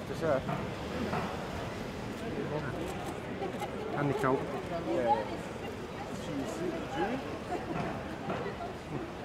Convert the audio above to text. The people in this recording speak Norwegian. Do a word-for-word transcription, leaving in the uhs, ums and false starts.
surf to surf. And the coat. Yeah, yeah.